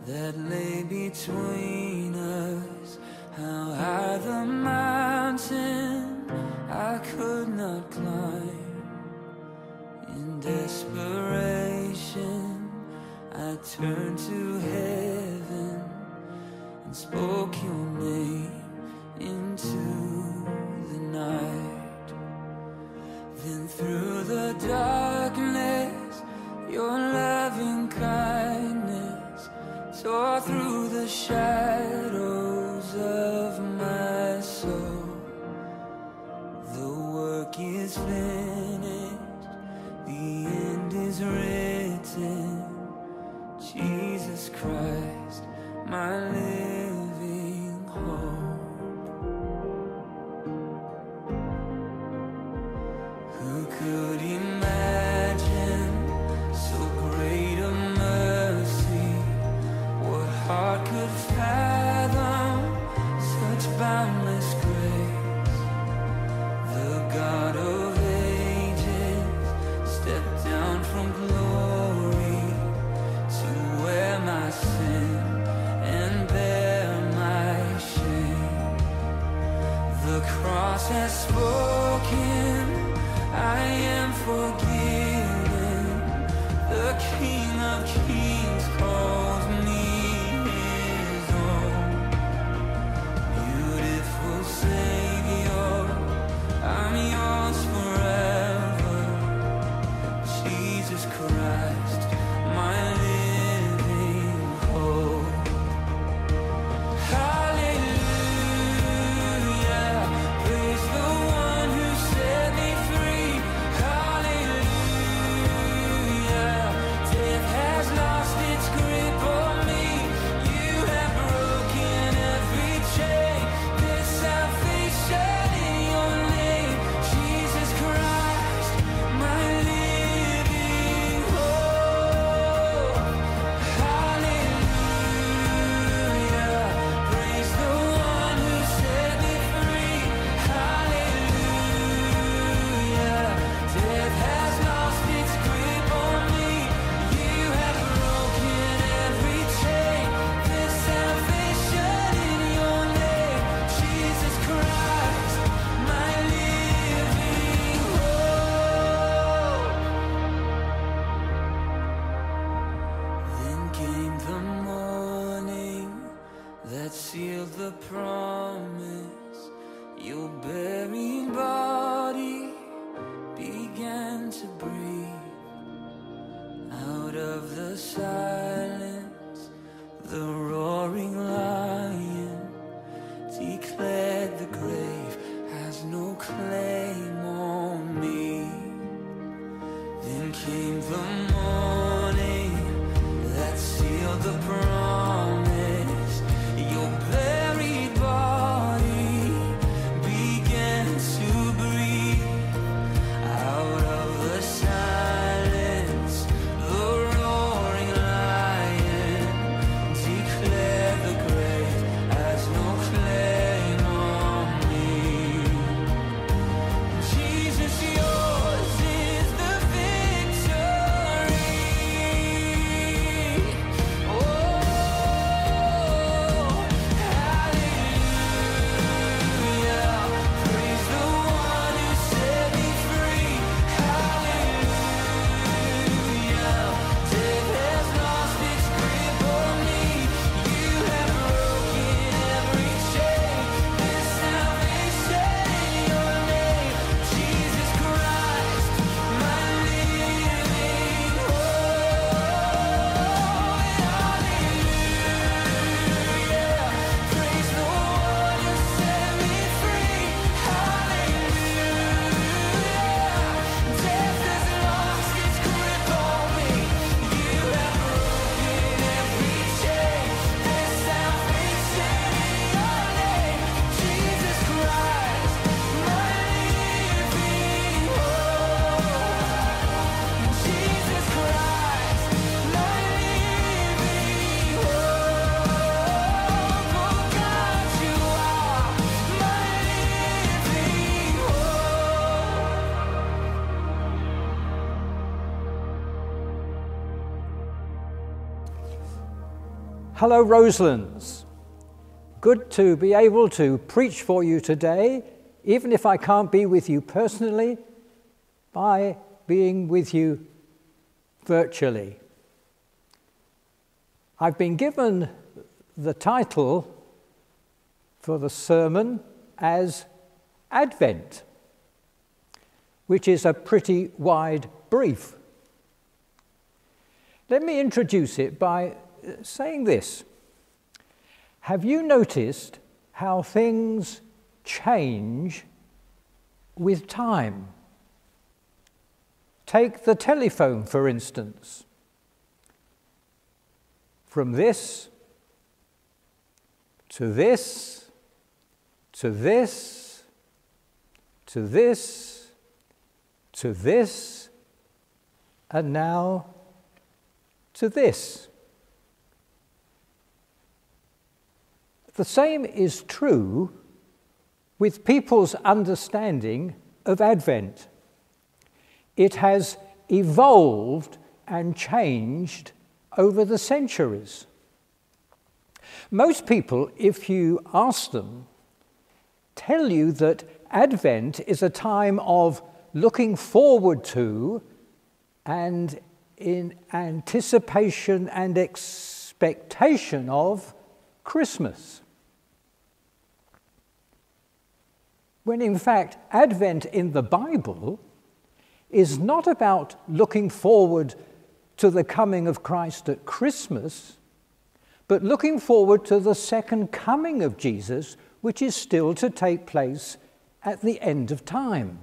that lay between us. How high the mountain I could not climb. In desperation I turned to heaven and spoke your name into the night. Then through the darkness your loving kindness tore through the shadows of my soul. The work is finished, the end is written. Jesus Christ, my living hope. Who could imagine so great a mercy? What heart could fathom such boundless grace? The God of ages stepped down from glory to wear my sin and bear my shame. The cross has spoken, I am forgiven. The King of Kings calls me his own. Beautiful Savior, I'm yours forever. Jesus Christ, my living hope. Hallelujah, praise the one who set me free. Hallelujah, death has lost its grip on me. You have broken every chain. There's salvation in your name. Jesus Christ, my living hope. Hallelujah, praise the one who set me free. Hallelujah, death has lost its grip on me. You have broken every chain. There's salvation in your name. Jesus Christ, my living hope. Then came the morning that sealed the promise. Your buried body began to breathe. Out of the silence, the roaring lion declared the grave has no claim on me. Then came the morning that sealed the promise. Your buried body began to breathe. Out of the silence, the roaring lion declared the grave has no claim on me. Jesus, yours is the victory. Oh, Hello, Roselands. Good to be able to preach for you today, even if I can't be with you personally, by being with you virtually. I've been given the title for the sermon as Advent, which is a pretty wide brief. Let me introduce it by saying this. Have you noticed how things change with time? Take the telephone, for instance. From this to this to this to this to this, and now to this. The same is true with people's understanding of Advent. It has evolved and changed over the centuries. Most people, if you ask them, tell you that Advent is a time of looking forward to and in anticipation and expectation of Christmas. When in fact, Advent in the Bible is not about looking forward to the coming of Christ at Christmas, but looking forward to the second coming of Jesus, which is still to take place at the end of time.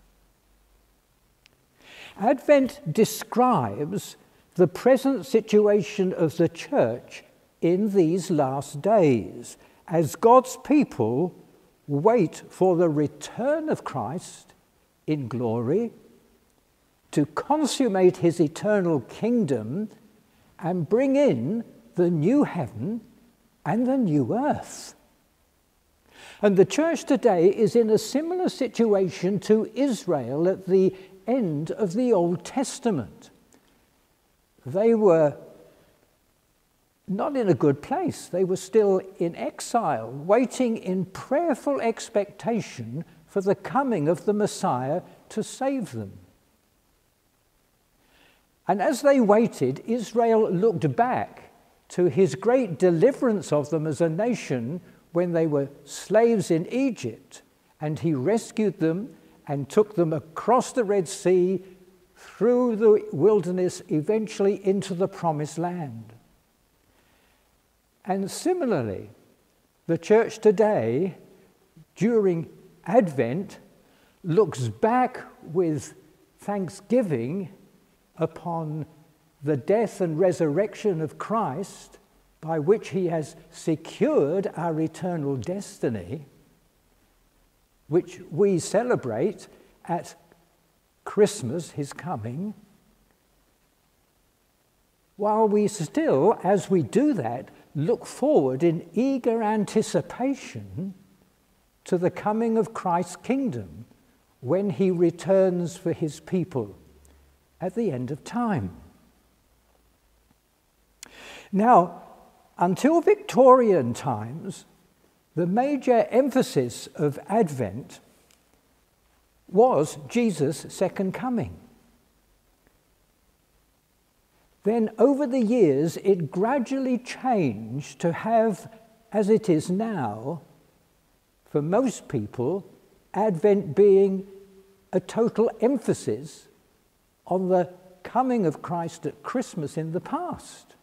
Advent describes the present situation of the church in these last days, as God's people wait for the return of Christ in glory to consummate his eternal kingdom and bring in the new heaven and the new earth. And the church today is in a similar situation to Israel at the end of the Old Testament. They were not in a good place. They were still in exile, waiting in prayerful expectation for the coming of the Messiah to save them. And as they waited, Israel looked back to his great deliverance of them as a nation when they were slaves in Egypt, and he rescued them and took them across the Red Sea, through the wilderness, eventually into the Promised Land. And similarly, the church today, during Advent, looks back with thanksgiving upon the death and resurrection of Christ, by which he has secured our eternal destiny, which we celebrate at Christmas, his coming, while we still, as we do that, look forward in eager anticipation to the coming of Christ's kingdom when he returns for his people at the end of time. Now, until Victorian times, the major emphasis of Advent was Jesus' second coming. Then over the years, it gradually changed to have, as it is now, for most people, Advent being a total emphasis on the coming of Christ at Christmas in the past.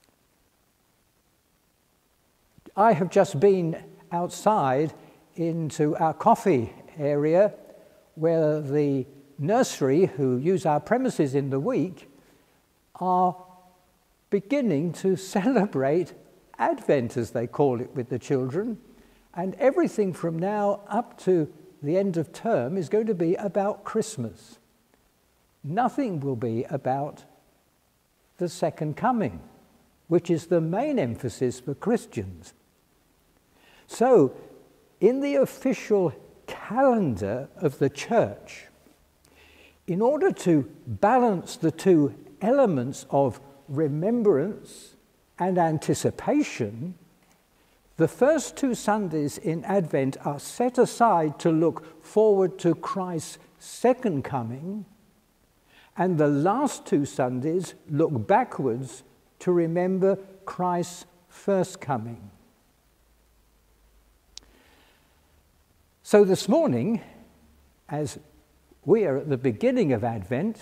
I have just been outside into our coffee area where the nursery, who use our premises in the week, are beginning to celebrate Advent, as they call it, with the children. And everything from now up to the end of term is going to be about Christmas. Nothing will be about the second coming, which is the main emphasis for Christians. So, in the official calendar of the church, in order to balance the two elements of remembrance and anticipation, the first 2 Sundays in Advent are set aside to look forward to Christ's second coming, and the last 2 Sundays look backwards to remember Christ's first coming. So this morning, as we are at the beginning of Advent,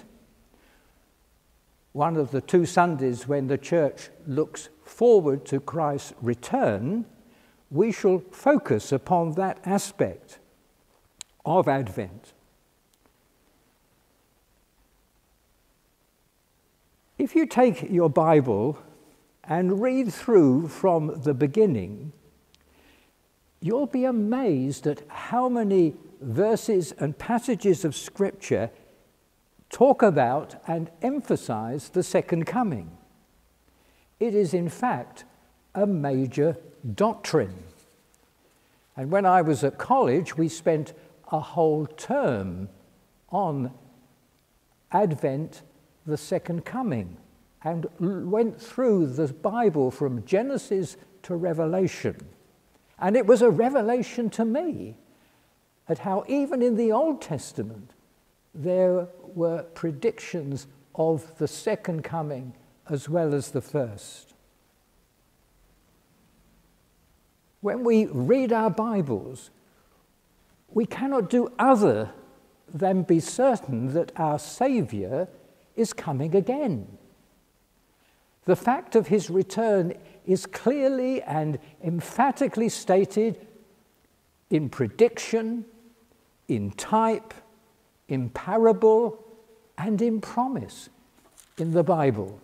one of the 2 Sundays when the church looks forward to Christ's return, we shall focus upon that aspect of Advent. If you take your Bible and read through from the beginning, you'll be amazed at how many verses and passages of Scripture talk about and emphasize the second coming. It is, in fact, a major doctrine. And when I was at college, we spent a whole term on Advent, the second coming, and went through the Bible from Genesis to Revelation. And it was a revelation to me at how even in the Old Testament there were predictions of the second coming as well as the first. When we read our Bibles, we cannot do other than be certain that our Saviour is coming again. The fact of his return is clearly and emphatically stated in prediction, in type, in parable, and in promise in the Bible.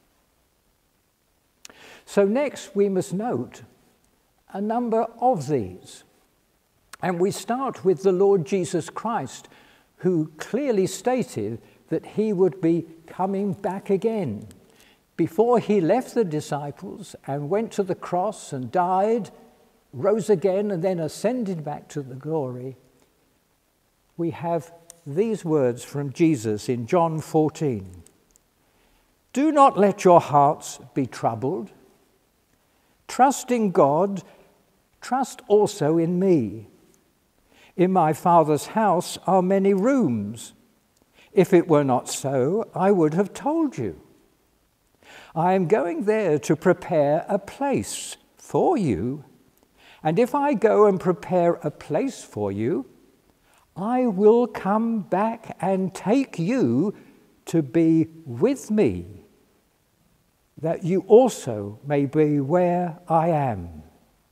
So next we must note a number of these. And we start with the Lord Jesus Christ, who clearly stated that he would be coming back again. Before he left the disciples and went to the cross and died, rose again, and then ascended back to the glory, we have these words from Jesus in John 14. "Do not let your hearts be troubled. Trust in God, trust also in me. In my Father's house are many rooms. If it were not so, I would have told you. I am going there to prepare a place for you. And if I go and prepare a place for you, I will come back and take you to be with me, that you also may be where I am."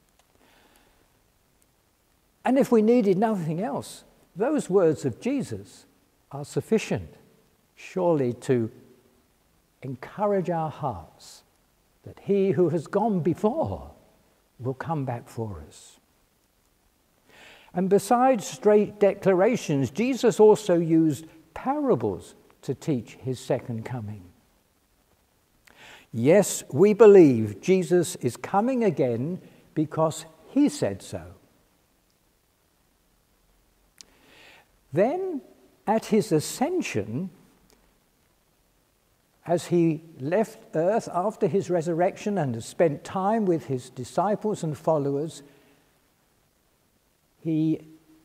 And if we needed nothing else, those words of Jesus are sufficient, surely, to encourage our hearts that he who has gone before will come back for us. And besides straight declarations, Jesus also used parables to teach his second coming. Yes, we believe Jesus is coming again because he said so. Then, at his ascension, as he left earth after his resurrection and has spent time with his disciples and followers, he,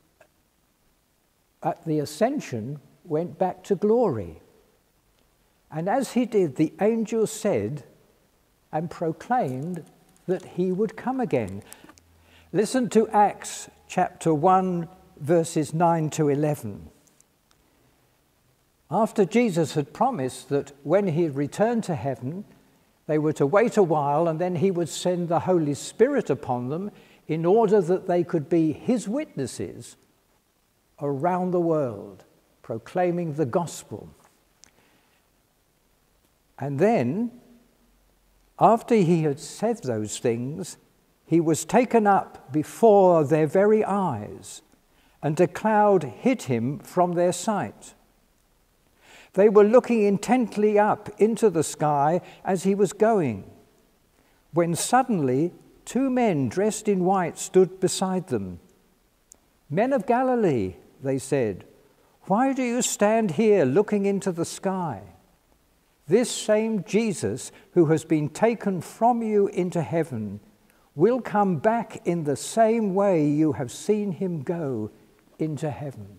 at the ascension, went back to glory. And as he did, the angels said and proclaimed that he would come again. Listen to Acts chapter 1, verses 9 to 11. After Jesus had promised that when he returned to heaven, they were to wait a while and then he would send the Holy Spirit upon them in order that they could be his witnesses around the world, proclaiming the gospel. And then, after he had said those things, he was taken up before their very eyes, and a cloud hid him from their sight. They were looking intently up into the sky as he was going, when suddenly 2 men dressed in white stood beside them. "Men of Galilee," they said, "why do you stand here looking into the sky? this same Jesus who has been taken from you into heaven will come back in the same way you have seen him go into heaven.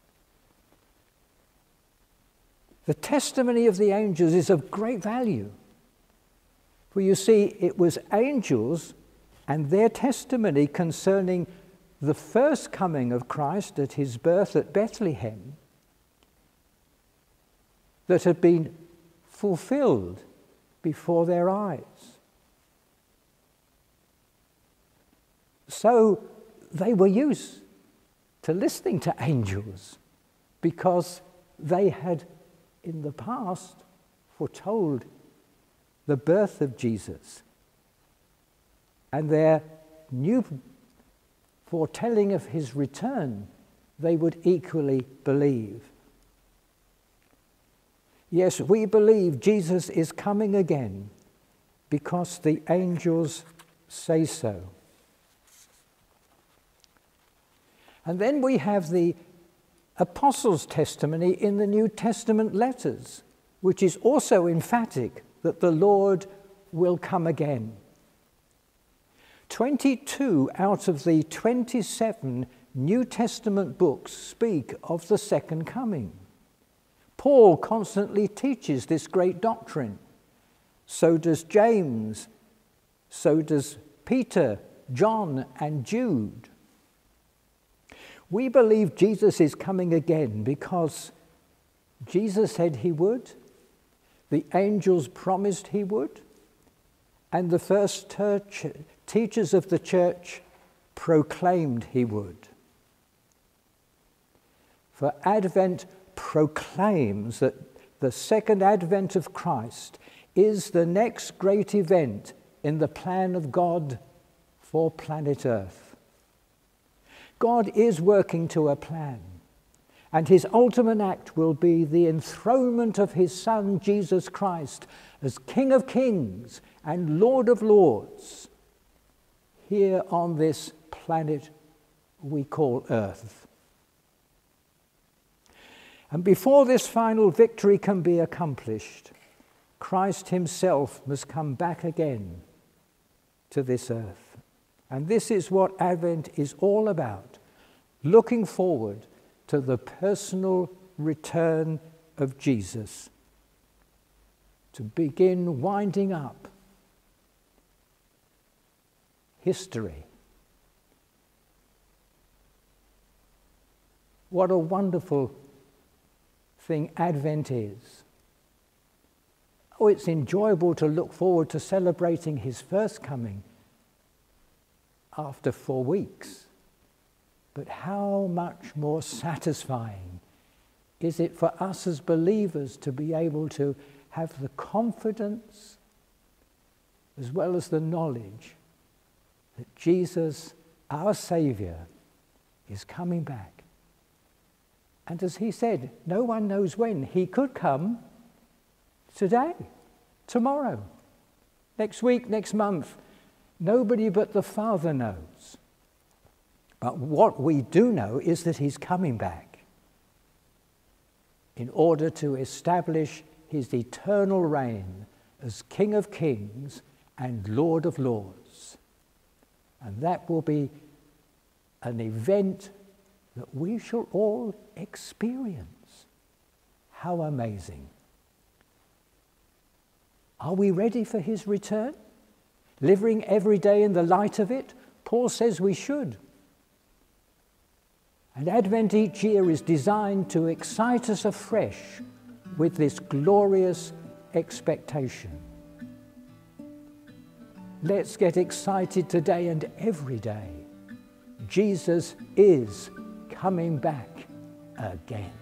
The testimony of the angels is of great value. For you see, it was angels and their testimony concerning the first coming of Christ at his birth at Bethlehem that had been fulfilled before their eyes. So they were used to listening to angels because they had in the past foretold the birth of Jesus, and their new foretelling of his return they would equally believe. Yes, we believe Jesus is coming again because the angels say so. And then we have the apostles' testimony in the New Testament letters, which is also emphatic that the Lord will come again. 22 out of the 27 New Testament books speak of the second coming. Paul constantly teaches this great doctrine. So does James. So does Peter, John, and Jude. We believe Jesus is coming again because Jesus said he would, the angels promised he would, and the first teachers of the church proclaimed he would. For Advent proclaims that the second advent of Christ is the next great event in the plan of God for planet Earth. God is working to a plan, and his ultimate act will be the enthronement of his Son, Jesus Christ, as King of Kings and Lord of Lords here on this planet we call Earth. And before this final victory can be accomplished, Christ himself must come back again to this earth. And this is what Advent is all about, looking forward to the personal return of Jesus, to begin winding up history. What a wonderful thing Advent is. Oh, it's enjoyable to look forward to celebrating his first coming after 4 weeks. But how much more satisfying is it for us as believers to be able to have the confidence as well as the knowledge that Jesus, our Saviour, is coming back. And as he said, no one knows when. He could come today, tomorrow, next week, next month. Nobody but the Father knows. But what we do know is that he's coming back in order to establish his eternal reign as King of Kings and Lord of Lords. And that will be an event that we shall all experience. How amazing. Are we ready for his return? Living every day in the light of it? Paul says we should. And Advent each year is designed to excite us afresh with this glorious expectation. Let's get excited today and every day. Jesus is coming back again.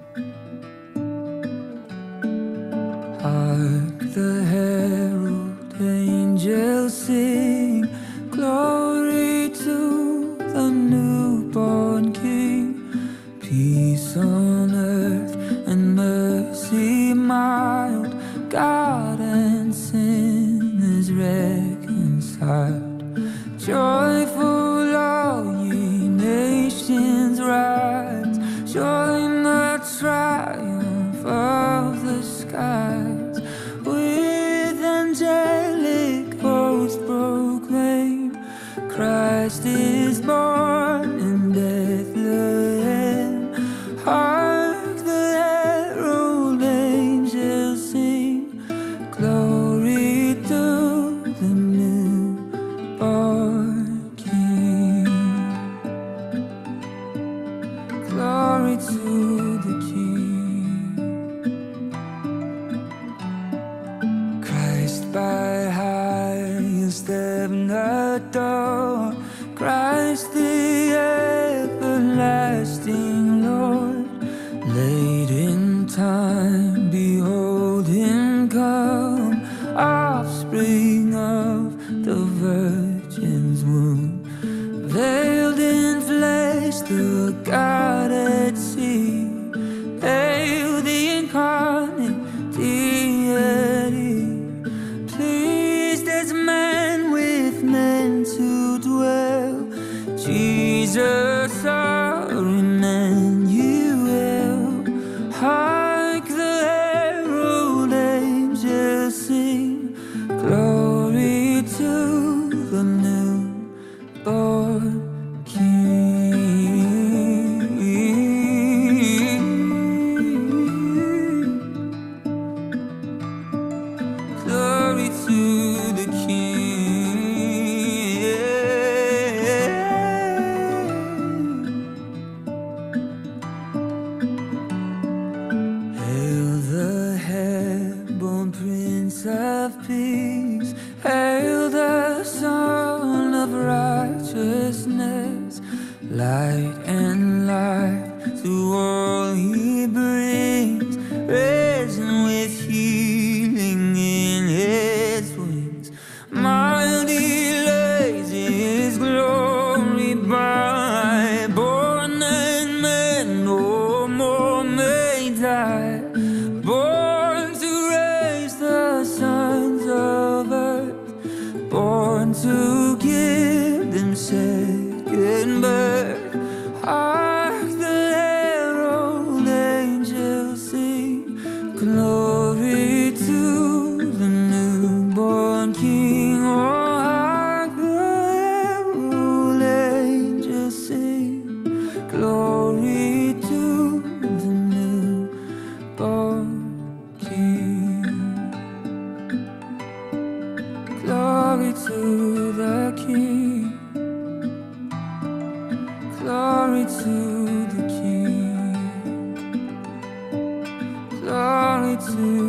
Hark the herald angels sing, glory to the newborn King. Peace on earth and mercy mild, God and sin is reconciled. Joyful all ye nations rise, join the triumph of the skies. Christ is born in Bethlehem. Hark, the herald angels sing, glory to the newborn King. Glory to the King. Christ by highest heaven adored, Christ the everlasting Lord. Late in time, behold him come, offspring of the Virgin's womb. Veiled in flesh, the Godhead see, hail the incarnate deity. Pleased as man with men to dwell, Jesus our Emmanuel. Hark, the herald angels sing, glory to the newborn King. Glory to the King. Hail the heaven Prince of Peace, hail the Son of Righteousness. Light and life to all he brings, risen with healing in his wings. Mighty lays his glory by, born and men no more may die. Born to raise the sons of earth, born to give them second birth. Hark, the herald angels sing, glory to the newborn King. Oh, hark, the herald angels sing, glory to the newborn King. Glory to the King. Glory to the King. Glory to